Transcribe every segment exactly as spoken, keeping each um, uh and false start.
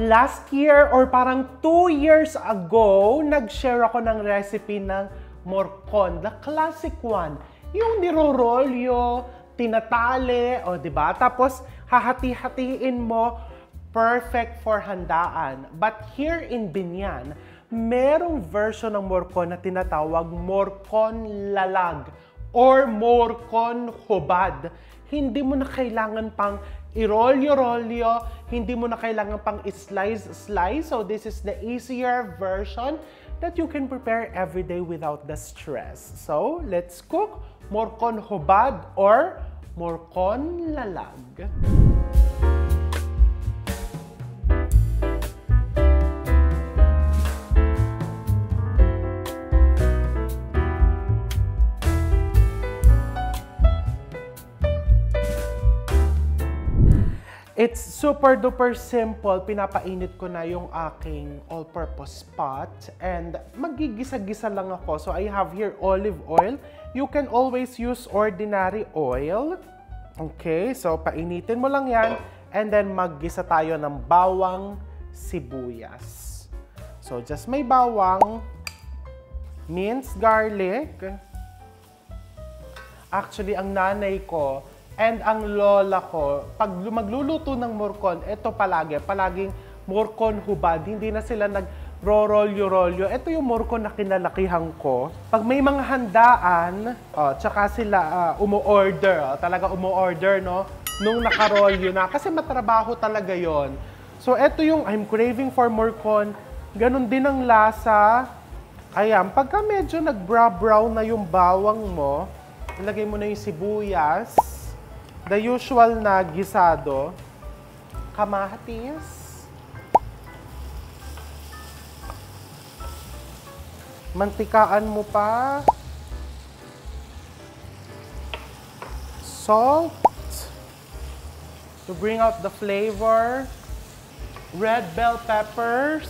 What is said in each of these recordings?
last year or parang two years ago, nag-share ako ng recipe ng morcon, the classic one. Yung nirorolyo, tinatali, o diba? Tapos, hahati-hatiin mo, perfect for handaan. But here in Binyan, merong version ng morcon na tinatawag morcon lalag or morcon hubad. Hindi mo na kailangan pang irolyo-rolyo, hindi mo na kailangan pang slice-slice. So this is the easier version that you can prepare every day without the stress. So let's cook morcon hubad or morcon lalag. It's super duper simple. Pinapainit ko na yung aking all-purpose pot and magigisa-gisa lang ako. So I have here olive oil. You can always use ordinary oil. Okay, so painitin mo lang yan and then maggisa tayo ng bawang sibuyas. So just may bawang, minced garlic. Actually, ang nanay ko and ang lola ko, pag magluluto ng morcon, ito palagi, palaging morcon hubad. Hindi na sila nag-rolyo-rolyo. Ito yung morcon na kinalakihan ko. Pag may mga handaan, oh, tsaka sila uh, umu-order, oh, talaga umu-order, no? Nung nakarolyo na. Kasi matrabaho talaga yon. So, ito yung I'm craving for morcon. Ganon din ang lasa. Ayan, pagka medyo nag-brown na yung bawang mo, ilagay mo na yung sibuyas. The usual na gisado, kamatis, mantikaan mo pa, salt to bring out the flavor, red bell peppers.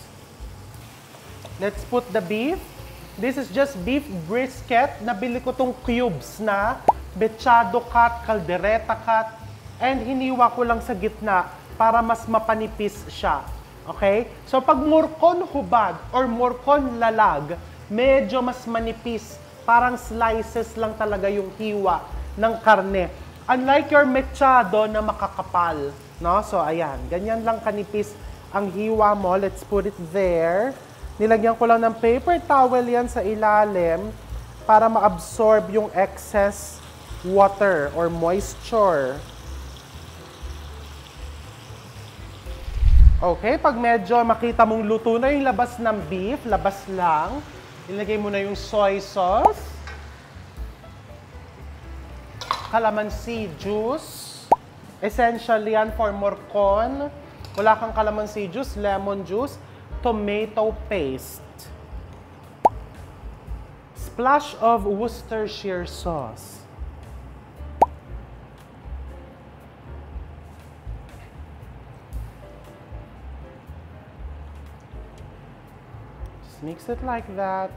Let's put the beef. This is just beef brisket. Nabili ko tong cubes na mechado cut, caldereta cut, and hiniwa ko lang sa gitna para mas mapanipis siya. Okay? So pag morcon hubad or morcon lalag, medyo mas manipis. Parang slices lang talaga yung hiwa ng karne. Unlike your mechado na makakapal. No? So ayan, ganyan lang kanipis ang hiwa mo. Let's put it there. Nilagyan ko lang ng paper towel yan sa ilalim para ma-absorb yung excess water or moisture. Okay, pag medyo makita mong luto na yung labas ng beef, labas lang, ilagay mo na yung soy sauce, calamansi juice, essential yan for morcon. Wala kang calamansi juice, lemon juice, tomato paste, splash of Worcestershire sauce. Mix it like that.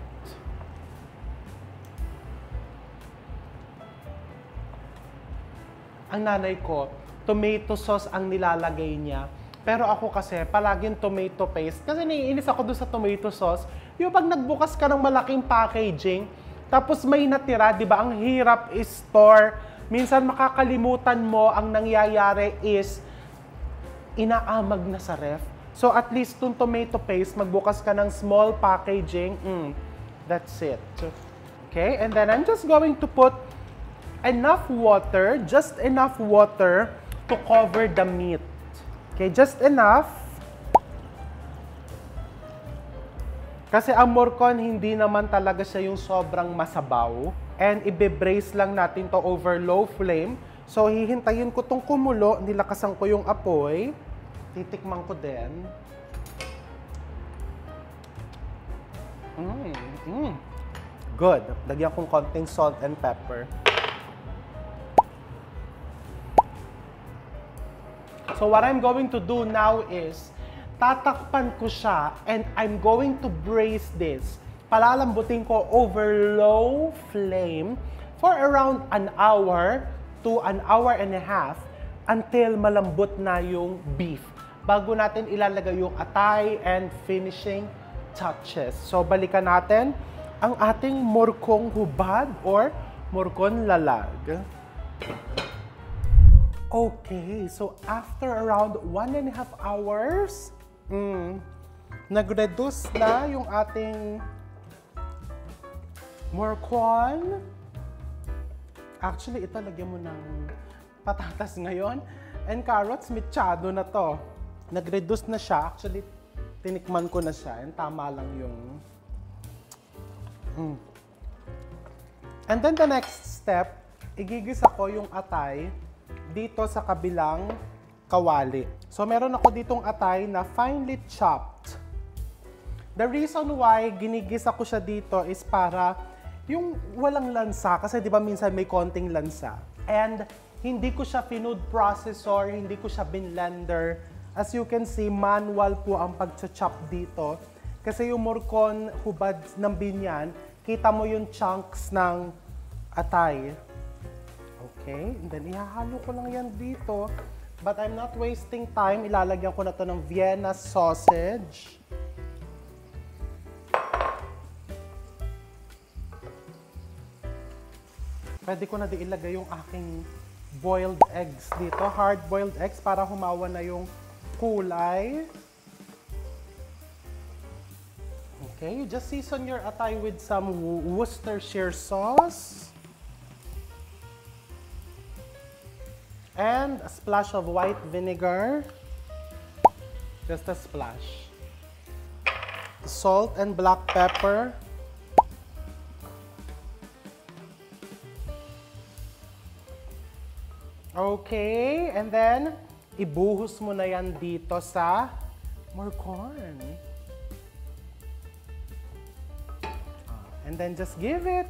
Ang nanay ko, tomato sauce ang nilalagay niya. Pero ako kasi, palaging tomato paste. Kasi naiinis ako doon sa tomato sauce. Yung pag nagbukas ka ng malaking packaging, tapos may natira, di ba? Ang hirap i-store. Minsan makakalimutan mo, ang nangyayari is, inaamag na sa ref. So at least itong tomato paste, magbukas ka ng small packaging, mm, that's it. Okay, and then I'm just going to put enough water, just enough water to cover the meat. Okay, just enough. Kasi ang morcon, hindi naman talaga siya yung sobrang masabaw. And ibe-braise lang natin to over low flame. So hihintayin ko tong kumulo, nilakasan ko yung apoy. Titikman ko din. Mm, mm. Good. Lagyan kong konting salt and pepper. So what I'm going to do now is, tatakpan ko siya and I'm going to braise this. Palalambutin ko over low flame for around an hour to an hour and a half until malambot na yung beef. bago natin ilalagay yung atay and finishing touches. So, balikan natin ang ating morkong hubad or morkon lalag. Okay, so after around one and a half hours, mm, nag-reduce na yung ating morkon. Actually, ito lagyan mo ng patatas ngayon. And carrots, mitsado na to. Nag-reduce na siya. Actually, tinikman ko na siya. And tama lang yung... Mm. And then the next step, igigisa ko yung atay dito sa kabilang kawali. So, meron ako ditong atay na finely chopped. The reason why ginigisa ko siya dito is para yung walang lansa, kasi di ba minsan may konting lansa. And hindi ko siya food processor, hindi ko siya binlender. As you can see, manual po ang pag-chop dito. Kasi yung morkon hubad ng binyan, kita mo yung chunks ng atay. Okay, and then ihahalo ko lang yan dito. But I'm not wasting time, ilalagyan ko na to ng Vienna sausage. Pwede ko na din ilagay yung aking boiled eggs dito. Hard-boiled eggs para humawa na yung kulay. Okay, you just season your atay with some Worcestershire sauce. And a splash of white vinegar. Just a splash. Salt and black pepper. Okay, and then, ibuhos mo na yan dito sa morkon. And then just give it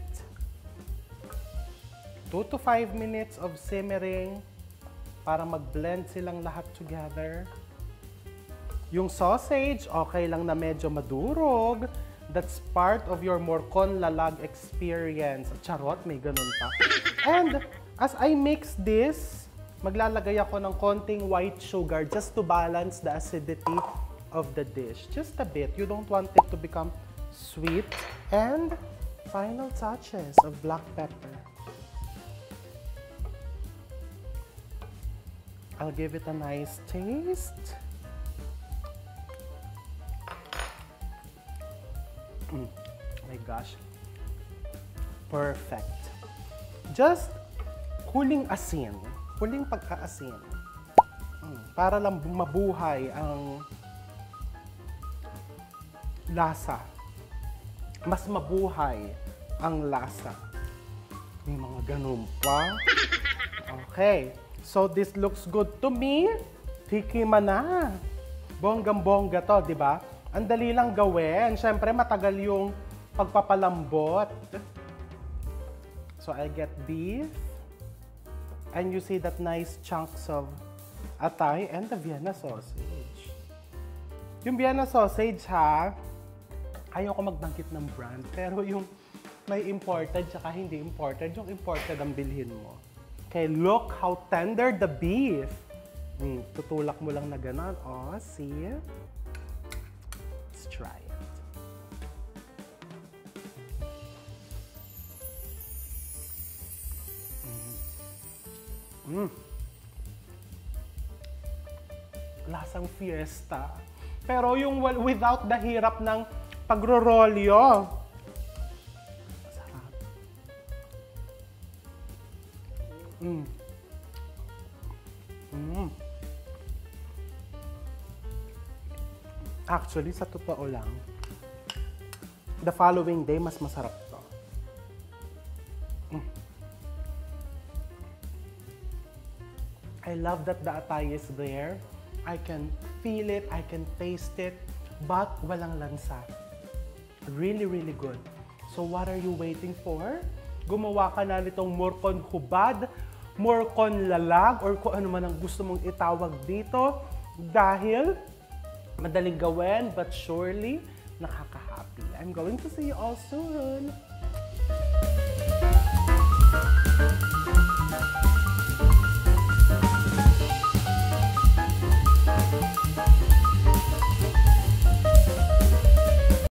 two to five minutes of simmering para mag-blend silang lahat together. Yung sausage, okay lang na medyo madurog. That's part of your morkon lalag experience. Charot, may ganun pa. And as I mix this, maglalagay ako ng konting white sugar just to balance the acidity of the dish. Just a bit. You don't want it to become sweet. And final touches of black pepper. I'll give it a nice taste. Mm. Oh my gosh. Perfect. Just huling asin. Huling pagkaasin. Mm. Para lang mabuhay ang lasa. Mas mabuhay ang lasa. May mga ganun pa. Okay. So, this looks good to me. Tikiman na. Bonggang-bongga to, di ba? Ang dali lang gawin. Siyempre, matagal yung pagpapalambot. So, I get beef. And you see that nice chunks of atay and the Vienna sausage. Yung Vienna sausage, ha, ayaw ko magbanggit ng brand. Pero yung may imported tsaka hindi imported, yung imported ang bilhin mo. Okay, look how tender the beef. Hmm, tutulak mo lang na gano'n. Oh, see? Let's try it. Mm. Mm. Lasang fiesta. Pero yung without the hirap ng pagro-rolyo. Sarap. Mm. Mm. Actually, sa totoo lang, the following day, mas masarap to. Mm. I love that the atay is there. I can feel it, I can taste it, but walang lansa. Really, really good. So what are you waiting for? Gumawa ka na nitong morkon hubad, morkon lalag, or kung ano man ang gusto mong itawag dito. Dahil madaling gawin, but surely nakaka-happy. I'm going to see you all soon.